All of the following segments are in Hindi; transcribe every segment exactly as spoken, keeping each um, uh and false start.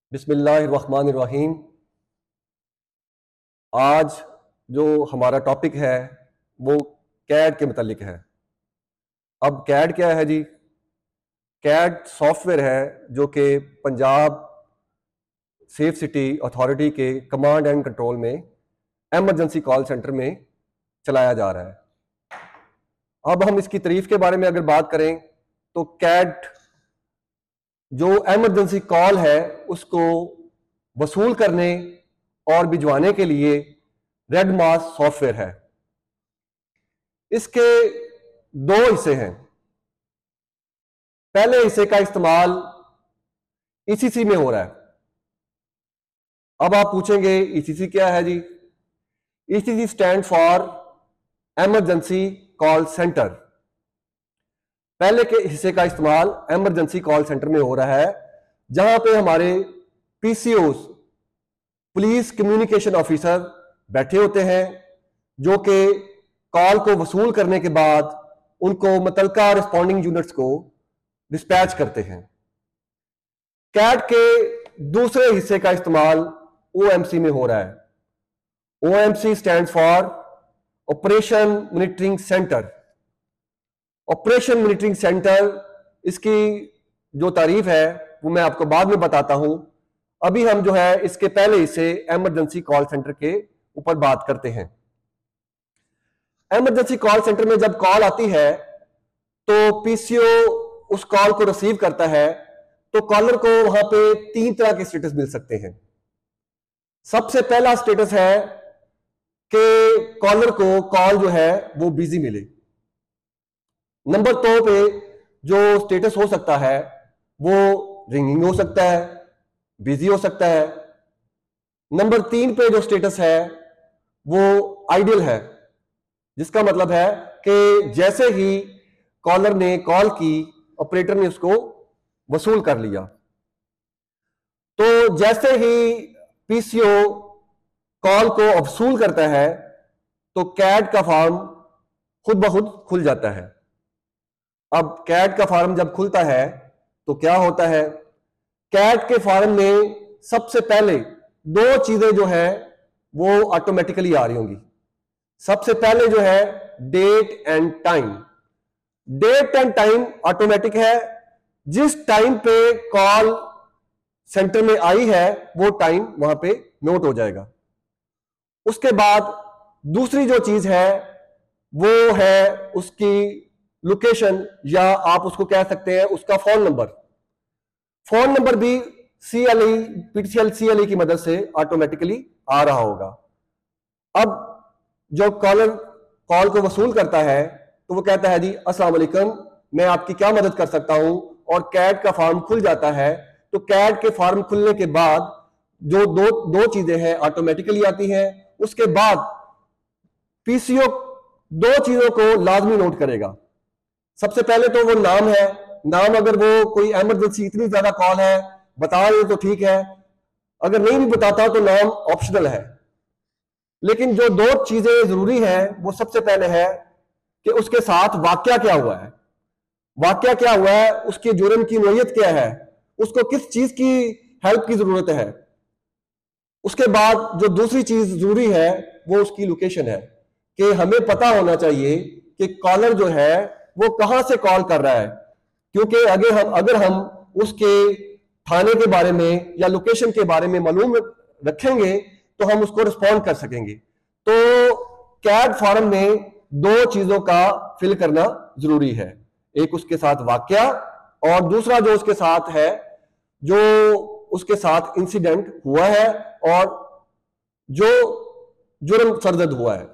बिस्मिल्लाहिर्रहमानिर्रहीम। आज जो हमारा टॉपिक है वो कैड के मुतालिक है। अब कैड क्या है जी? कैड सॉफ्टवेयर है जो कि पंजाब सेफ सिटी अथॉरिटी के कमांड एंड कंट्रोल में एमरजेंसी कॉल सेंटर में चलाया जा रहा है। अब हम इसकी तारीफ के बारे में अगर बात करें तो कैड जो एमरजेंसी कॉल है उसको वसूल करने और भिजवाने के लिए रेड मास सॉफ्टवेयर है। इसके दो हिस्से हैं। पहले हिस्से का इस्तेमाल ईसीसी में हो रहा है। अब आप पूछेंगे ईसीसी क्या है जी? ECC stand for emergency call centre. पहले के हिस्से का इस्तेमाल एमरजेंसी कॉल सेंटर में हो रहा है, जहां पे हमारे पीसीओस पुलिस कम्युनिकेशन ऑफिसर बैठे होते हैं, जो कि कॉल को वसूल करने के बाद उनको मुतलका रिस्पॉन्डिंग यूनिट्स को डिस्पैच करते हैं। कैड के दूसरे हिस्से का इस्तेमाल ओएमसी में हो रहा है। OMC stand for operation monitoring centre. Operation monitoring centre, इसकी जो तारीफ है वो मैं आपको बाद में बताता हूं। अभी हम जो है इसके पहले हिस्से एमरजेंसी कॉल सेंटर के ऊपर बात करते हैं। एमरजेंसी कॉल सेंटर में जब कॉल आती है तो पीसीओ उस कॉल को रिसीव करता है, तो कॉलर को वहां पे तीन तरह के स्टेटस मिल सकते हैं। सबसे पहला स्टेटस है कि कॉलर को कॉल जो है वो बिजी मिले। नंबर दो पे जो स्टेटस हो सकता है वो रिंगिंग हो सकता है, बिजी हो सकता है। नंबर तीन पे जो स्टेटस है वो आइडियल है, जिसका मतलब है कि जैसे ही कॉलर ने कॉल की, ऑपरेटर ने उसको वसूल कर लिया। तो जैसे ही पीसीओ कॉल को वसूल करता है तो कैड का फॉर्म खुद ब खुद खुल जाता है। अब कैड का फॉर्म जब खुलता है तो क्या होता है? कैड के फॉर्म में सबसे पहले दो चीजें जो है वो ऑटोमेटिकली आ रही होंगी। सबसे पहले जो है date and time. Date and time automatic है। जिस टाइम पे कॉल सेंटर में आई है वो टाइम वहां पे नोट हो जाएगा। उसके बाद दूसरी जो चीज है वो है उसकी लोकेशन, या आप उसको कह सकते हैं उसका फोन नंबर। फोन नंबर भी सीएलई पीटीसीएल सीएलई की मदद से ऑटोमेटिकली आ रहा होगा। अब जो कॉलर कॉल को वसूल करता है तो वो कहता है जी अस्सलाम वालेकुम, मैं आपकी क्या मदद कर सकता हूं, और कैड का फॉर्म खुल जाता है। तो कैड के फॉर्म खुलने के बाद जो दो दो चीजें हैं ऑटोमेटिकली आती हैं। उसके बाद पीसीओ दो चीजों को लाजमी नोट करेगा। सबसे पहले तो वो नाम है। नाम अगर वो कोई एमरजेंसी इतनी ज्यादा कॉल है बता दे तो ठीक है, अगर नहीं भी बताता तो नाम ऑप्शनल है। लेकिन जो दो चीजें जरूरी हैं वो सबसे पहले है कि उसके साथ वाकया क्या हुआ है। वाकया क्या हुआ है, उसके जुर्म की नोयत क्या है, उसको किस चीज की हेल्प की जरूरत है। उसके बाद जो दूसरी चीज जरूरी है वो उसकी लोकेशन है, कि हमें पता होना चाहिए कि कॉलर जो है वो कहां से कॉल कर रहा है। क्योंकि अगर हम अगर हम उसके थाने के बारे में या लोकेशन के बारे में मालूम रखेंगे तो हम उसको रिस्पॉन्ड कर सकेंगे। तो कैड फॉर्म में दो चीजों का फिल करना जरूरी है। एक उसके साथ वाकया, और दूसरा जो उसके साथ है जो उसके साथ इंसिडेंट हुआ है और जो जुर्म सरजद हुआ है।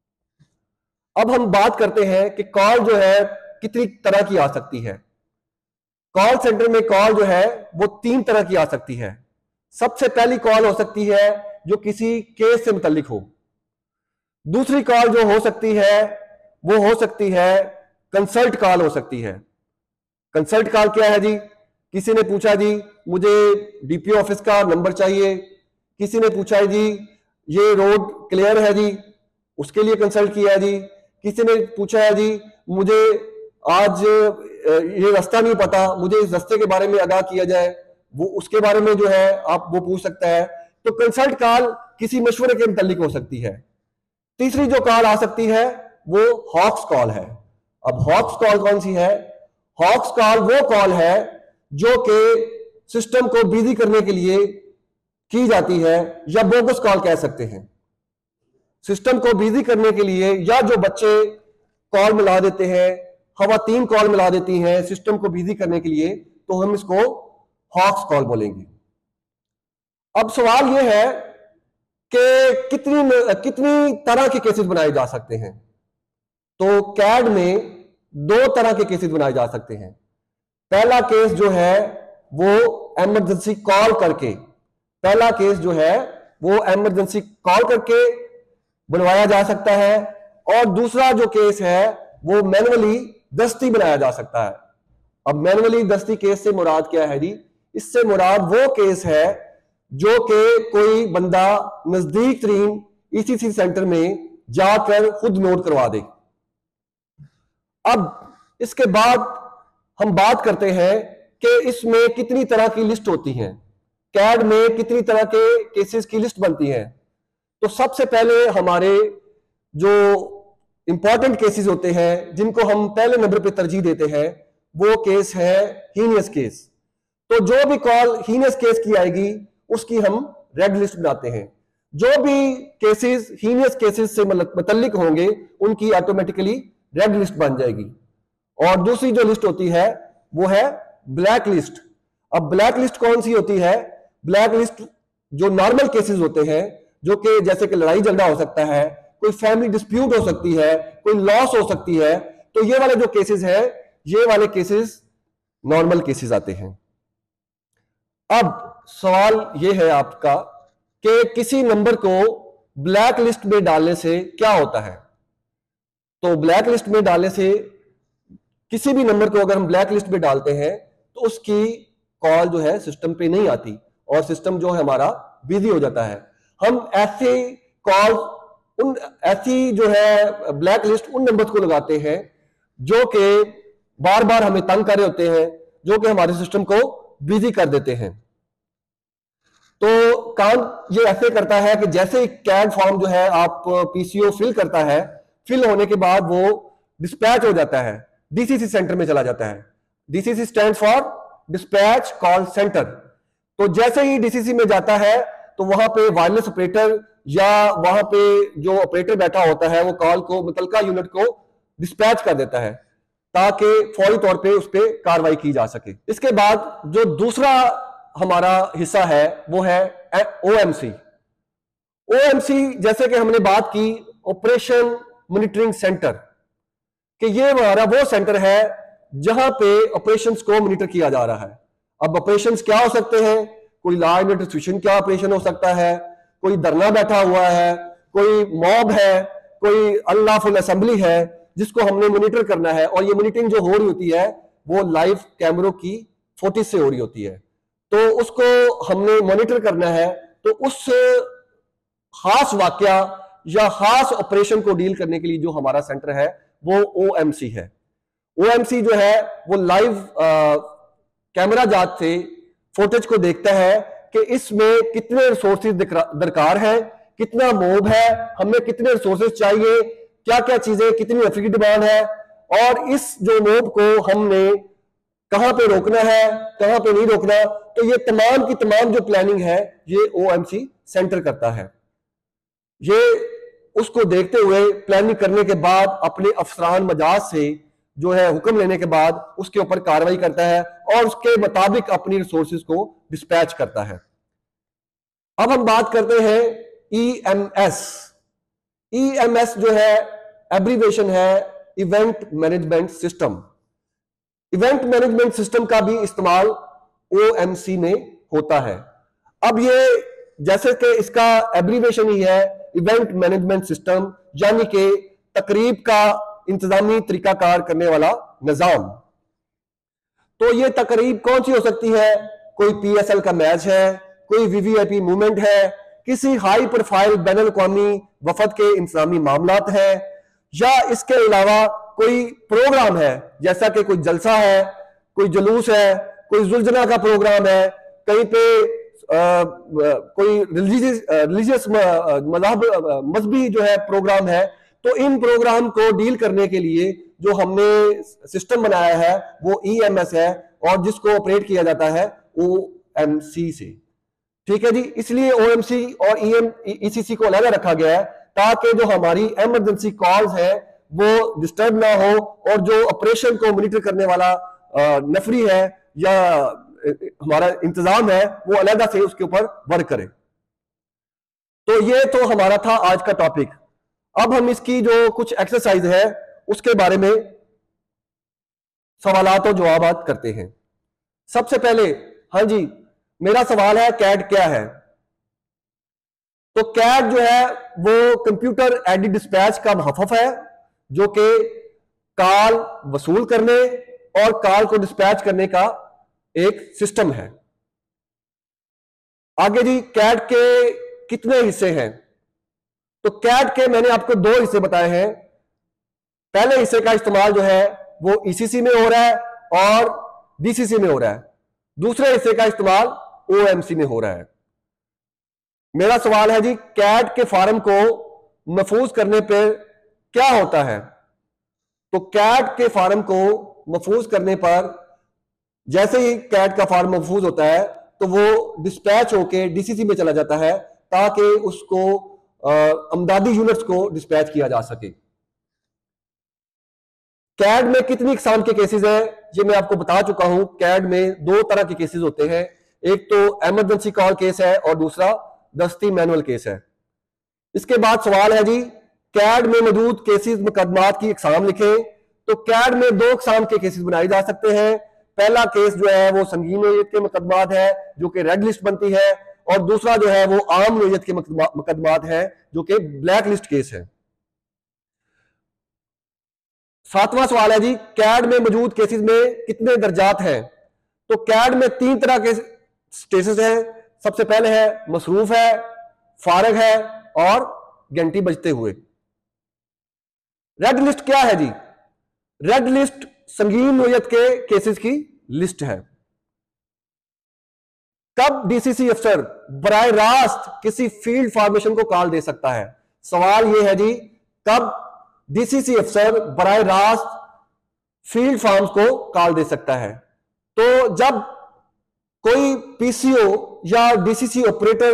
अब हम बात करते हैं कि कॉल जो है कितनी तरह की आ सकती है। कॉल सेंटर में कॉल जो है वो तीन तरह की आ सकती है। सबसे पहली कॉल हो सकती है जो किसी केस से मुतल्लिक हो। दूसरी कॉल जो हो सकती है वो हो सकती है कंसल्ट कॉल हो सकती है। कंसल्ट कॉल क्या है जी? किसी ने पूछा जी मुझे डीपीओ ऑफिस का नंबर चाहिए, किसी ने पूछा है जी ये रोड क्लियर है जी, उसके लिए कंसल्ट किया है जी, किसी ने पूछा है जी मुझे आज ये रास्ता नहीं पता, मुझे इस रास्ते के बारे में आगाह किया जाए, वो उसके बारे में जो है आप वो पूछ सकता है। तो कंसल्ट कॉल किसी मशवरे के मुतालिक हो सकती है। तीसरी जो कॉल आ सकती है वो हॉक्स कॉल है। अब हॉक्स कॉल कौन सी है? हॉक्स कॉल वो कॉल है जो कि सिस्टम को बिजी करने के लिए की जाती है, या बोगस कॉल कह सकते हैं। सिस्टम को बिजी करने के लिए, या जो बच्चे कॉल मिला देते हैं, खवातीन कॉल मिला देती हैं सिस्टम को बिजी करने के लिए, तो हम इसको हॉक्स कॉल बोलेंगे। अब सवाल यह है कि कितनी कितनी तरह के केसेस बनाए जा सकते हैं। तो कैड में दो तरह के केसेस बनाए जा सकते हैं। पहला केस जो है वो इमरजेंसी कॉल करके पहला केस जो है वो इमरजेंसी कॉल करके बनवाया जा सकता है, और दूसरा जो केस है वो मैनुअली दस्ती बनाया जा सकता है। अब मैनुअली दस्ती केस से मुराद क्या है जी? इससे मुराद वो केस है जो कि कोई बंदा नजदीक तरीन ईसीसी सेंटर में जाकर खुद नोट करवा दे। अब इसके बाद हम बात करते हैं कि इसमें कितनी तरह की लिस्ट होती है, कैड में कितनी तरह के केसेस की लिस्ट बनती है। तो सबसे पहले हमारे जो इंपॉर्टेंट केसेस होते हैं, जिनको हम पहले नंबर पे तरजीह देते हैं, वो केस है हीनियस केस। तो जो भी कॉल हीनियस केस की आएगी उसकी हम रेड लिस्ट बनाते हैं। जो भी केसेस हीनियस केसेस से मुतल्लिक होंगे उनकी ऑटोमेटिकली रेड लिस्ट बन जाएगी। और दूसरी जो लिस्ट होती है वो है ब्लैक लिस्ट। अब ब्लैक लिस्ट कौन सी होती है? ब्लैक लिस्ट जो नॉर्मल केसेस होते हैं, जो कि जैसे कि लड़ाई झगड़ा हो सकता है, कोई फैमिली डिस्प्यूट हो सकती है, कोई लॉस हो सकती है, तो ये वाले जो केसेस हैं, ये वाले केसेस नॉर्मल केसेस आते हैं। अब सवाल ये है आपका कि किसी नंबर को ब्लैक लिस्ट में डालने से क्या होता है। तो ब्लैक लिस्ट में डालने से, किसी भी नंबर को अगर हम ब्लैक लिस्ट में डालते हैं तो उसकी कॉल जो है सिस्टम पे नहीं आती और सिस्टम जो है हमारा बिजी हो जाता है। हम ऐसे कॉल उन ऐसी जो है ब्लैक लिस्ट उन नंबर को लगाते हैं जो कि बार बार हमें तंग कर रहे होते हैं, जो कि हमारे सिस्टम को बिजी कर देते हैं। तो काम ये ऐसे करता है कि जैसे कैड फॉर्म जो है आप पीसीओ फिल करता है, फिल होने के बाद वो डिस्पैच हो जाता है, डीसीसी सेंटर में चला जाता है। DCC stand for dispatch call centre. तो जैसे ही डीसीसी में जाता है तो वहां पे वायरलेस ऑपरेटर या वहां पे जो ऑपरेटर बैठा होता है वो कॉल को मुतलका यूनिट को डिस्पैच कर देता है ताकि फौरी तौर पे उस पर कार्रवाई की जा सके। इसके बाद जो दूसरा हमारा हिस्सा है वो है ओएमसी। ओएमसी जैसे कि हमने बात की ऑपरेशन मॉनिटरिंग सेंटर, कि ये हमारा वो सेंटर है जहां पे ऑपरेशंस को मॉनिटर किया जा रहा है। अब ऑपरेशंस क्या हो सकते हैं? कोई लॉ एंड ऑर्डर सिचुएशन का ऑपरेशन हो सकता है, कोई धरना बैठा हुआ है, कोई मॉब है, कोई अनलॉफुल असेंबली है जिसको हमने मॉनिटर करना है। और ये मॉनिटरिंग जो हो रही होती है वो लाइव कैमरों की फुटेज से हो रही होती है, तो उसको हमने मॉनिटर करना है। तो उस खास वाकया या खास ऑपरेशन को डील करने के लिए जो हमारा सेंटर है वो ओएमसी है। ओएमसी जो है वो लाइव कैमरा जात से फुटेज को देखता है कि इसमें कितने रिसोर्सेज दरकार है, कितना मोब है, हमें कितने रिसोर्सेज चाहिए, क्या क्या चीजें, कितनी रफी की डिमांड है, और इस जो मोब को हमने कहां पे रोकना है, कहां पे नहीं रोकना। तो ये तमाम की तमाम जो प्लानिंग है ये ओएमसी सेंटर करता है। ये उसको देखते हुए प्लानिंग करने के बाद अपने अफसरान मजाज से जो है हुक्म लेने के बाद उसके ऊपर कार्रवाई करता है और उसके मुताबिक अपनी रिसोर्सेज को डिस्पैच करता है। अब हम बात करते हैं ईएमएस। ईएमएस जो है एब्रीविएशन है event management system. Event management system का भी इस्तेमाल ओएमसी में होता है। अब ये जैसे कि इसका एब्रीविएशन ही है इवेंट मैनेजमेंट सिस्टम, यानी कि तकरीब का इंतजामी तरीकाकार करने वाला निजाम। तो ये तकरीब कौन सी हो सकती है? कोई पीएसएल का मैच है, कोई वीवीआईपी मूवमेंट है, किसी हाई प्रोफाइल बैनुल अक़वामी वफद के इंतजामी मामलात है, या इसके अलावा कोई प्रोग्राम है जैसा कि कोई जलसा है, कोई जुलूस है, कोई जुलजना का प्रोग्राम है, कहीं पे आ, कोई रिलीजियस रिलीजियस मजहब मजहबी जो है प्रोग्राम है, तो इन प्रोग्राम को डील करने के लिए जो हमने सिस्टम बनाया है वो ई एम एस है, और जिसको ऑपरेट किया जाता है ओ एम सी से। ठीक है जी, इसलिए ओ एम सी और ई एम ई सी सी को अलग रखा गया है ताकि जो हमारी इमरजेंसी कॉल्स है वो डिस्टर्ब ना हो, और जो ऑपरेशन को मॉनिटर करने वाला नफरी है या हमारा इंतजाम है वो अलग से उसके ऊपर वर्क करे। तो ये तो हमारा था आज का टॉपिक। अब हम इसकी जो कुछ एक्सरसाइज है उसके बारे में सवालात और जवाबात करते हैं। सबसे पहले, हाँ जी, मेरा सवाल है कैट क्या है? तो कैट जो है वो कंप्यूटर एडेड डिस्पैच का मुहफ़्फ़फ़ है जो कि कॉल वसूल करने और कॉल को डिस्पैच करने का एक सिस्टम है। आगे जी, कैट के कितने हिस्से हैं? तो कैट के मैंने आपको दो हिस्से बताए हैं। पहले हिस्से का इस्तेमाल जो है वो ई सी सी में हो रहा है और डी सी सी में हो रहा है। दूसरे हिस्से का इस्तेमाल ओ एम सी में हो रहा है। मेरा सवाल है जी, कैट के फार्म को महफूज करने पर क्या होता है? तो कैट के फार्म को महफूज करने पर जैसे ही कैट का फार्म महफूज होता है तो वो डिस्पैच होके डी सी सी में चला जाता है ताकि उसको अमदादी यूनिट्स को डिस्पैच किया जा सके। कैड में कितनी किस्म के केसेस हैं ये मैं आपको बता चुका हूं। कैड में दो तरह के केसेस होते हैं, एक तो इमरजेंसी कॉल केस है और दूसरा दस्ती मैनुअल केस है। इसके बाद सवाल है जी, कैड में मौजूद केसेस मुकदमात की इकसाम लिखें। तो कैड में दो किस्म के केसेस बनाए जा सकते हैं। पहला केस जो है वो संगीन नोयत के मुकदमात है जो कि रेड लिस्ट बनती है, और दूसरा जो है वो आम नोयत के मुकदमात है जो कि ब्लैक लिस्ट केस है। सातवां सवाल है जी, कैड में मौजूद केसेस में कितने दर्जात हैं? तो कैड में तीन तरह के स्टेटस हैं। सबसे पहले है मसरूफ है, फारग है और घंटी बजते हुए। रेड लिस्ट क्या है जी? रेड लिस्ट संगीन नोयत के केसेस की लिस्ट है। कब डी सी सी अफसर बराह रास्त किसी फील्ड फॉर्मेशन को कॉल दे सकता है? सवाल यह है जी, कब डी सी सी अफसर बराह रास्त फील्ड फार्म्स को कॉल दे सकता है? तो जब कोई पी सी ओ या D C C operator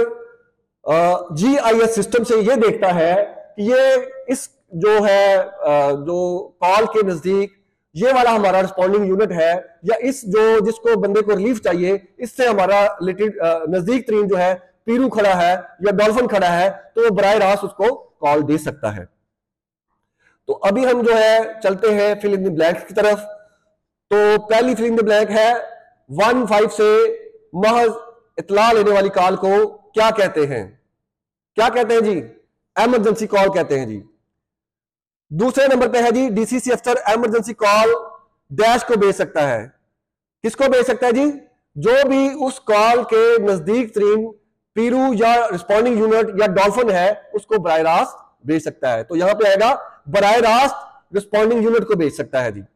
G I S system से यह देखता है कि ये इस जो है जो कॉल के नजदीक ये वाला हमारा रिस्पॉन्डिंग यूनिट है, या इस जो जिसको बंदे को रिलीफ चाहिए इससे हमारा रिलेटेड नजदीक तरीन जो है पीरू खड़ा है या डॉल्फिन खड़ा है, तो वो बराह रास्त उसको कॉल दे सकता है। तो अभी हम जो है चलते हैं फिल इन द ब्लैंक की तरफ। तो पहली फिल इन द ब्लैंक है, वन फाइव से महज इतला लेने वाली कॉल को क्या कहते हैं? क्या कहते हैं जी? इमरजेंसी कॉल कहते हैं जी। दूसरे नंबर पे है जी, डीसीसी अफसर इमरजेंसी कॉल डैश को भेज सकता है। किसको भेज सकता है जी? जो भी उस कॉल के नजदीक तरीन पीरू या रिस्पॉन्डिंग यूनिट या डॉल्फिन है उसको बराह रास्त भेज सकता है। तो यहां पे आएगा बराह रास्त रिस्पॉन्डिंग यूनिट को भेज सकता है जी।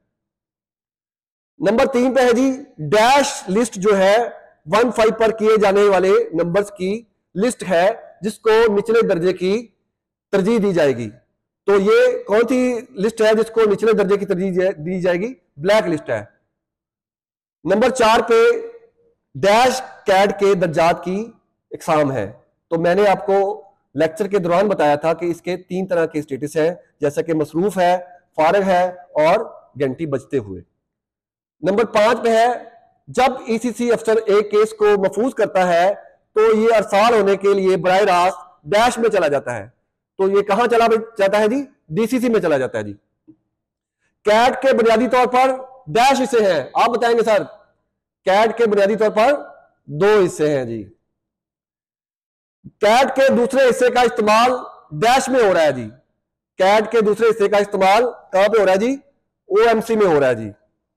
नंबर तीन पे है जी, डैश लिस्ट जो है वन फाइव पर किए जाने वाले नंबर्स की लिस्ट है जिसको निचले दर्जे की तरजीह दी जाएगी। तो ये कौन सी लिस्ट है जिसको निचले दर्जे की तरजीह दी जाएगी? ब्लैक लिस्ट है। नंबर चार पे डैश कैड के दर्जात की इकसाम है। तो मैंने आपको लेक्चर के दौरान बताया था कि इसके तीन तरह के स्टेटस हैं, जैसा कि मसरूफ है, फारग है और घंटी बजते हुए। नंबर पांच पे है, जब ईसीसी अफसर एक केस को महफूज करता है तो ये अरसाल होने के लिए बराह रास्त डैश में चला जाता है। तो ये कहां चला जाता है जी? डीसीसी में चला जाता है जी। कैट के बुनियादी तौर पर डैश हिस्से हैं, आप बताएंगे सर? कैट के बुनियादी तौर पर दो हिस्से हैं जी। कैट के दूसरे हिस्से का इस्तेमाल डैश में हो रहा है जी। कैट के दूसरे हिस्से का इस्तेमाल कहां पे हो रहा है जी? ओएमसी में हो रहा है जी।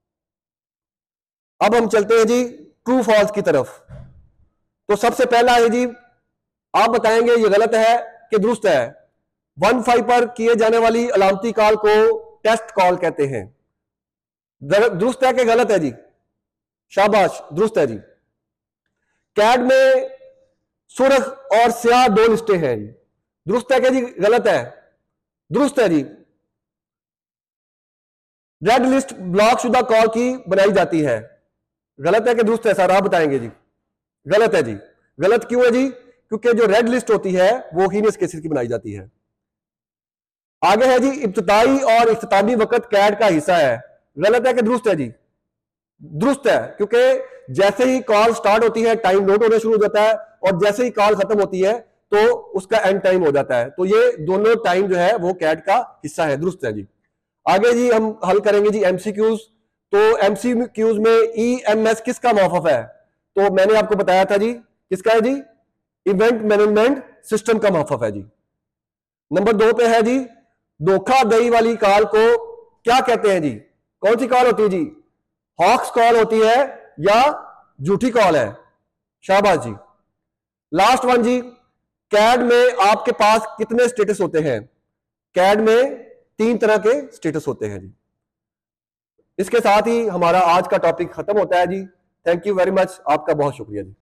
अब हम चलते हैं जी ट्रू फॉल्स की तरफ। तो सबसे पहला है जी, आप बताएंगे ये गलत है कि दुरुस्त है। वन फाइव पर किए जाने वाली अलामती कॉल को टेस्ट कॉल कहते हैं। दुरुस्त है कि गलत है जी? शाबाश, दुरुस्त है जी। कैड में सुर्ख और स्याह दो लिस्टें हैं जी, दुरुस्त है क्या जी, गलत है, दुरुस्त है जी। रेड लिस्ट ब्लॉक शुदा कॉल की बनाई जाती है, गलत है कि दुरुस्त है सर, आप बताएंगे जी। गलत है जी। गलत क्यों है जी? क्योंकि जो रेड लिस्ट होती है वो हीनियस केसेस की बनाई जाती है। आगे है जी, इब्तिदाई और इख्तितामी वक्त कैड का हिस्सा है, गलत है कि दुरुस्त है जी? दुरुस्त है, क्योंकि जैसे ही कॉल स्टार्ट होती है टाइम नोट होना शुरू हो जाता है, और जैसे ही कॉल खत्म होती है तो उसका एंड टाइम हो जाता है। तो ये दोनों टाइम जो है वो कैड का हिस्सा है, दुरुस्त है जी। आगे जी हम हल करेंगे जी एमसीक्यूज। तो एमसीक्यूज में ई एम एस किसका मौफफ है? तो मैंने आपको बताया था जी, किसका है जी? इवेंट मैनेजमेंट सिस्टम का मौफफ है जी। नंबर दो पे है जी, धोखाधड़ी वाली कॉल को क्या कहते हैं जी? कौन सी कॉल होती है जी? हॉक्स कॉल होती है या झूठी कॉल है? शाबाश जी। लास्ट वन जी, कैड में आपके पास कितने स्टेटस होते हैं? कैड में तीन तरह के स्टेटस होते हैं जी। इसके साथ ही हमारा आज का टॉपिक खत्म होता है जी। थैंक यू वेरी मच, आपका बहुत शुक्रिया जी।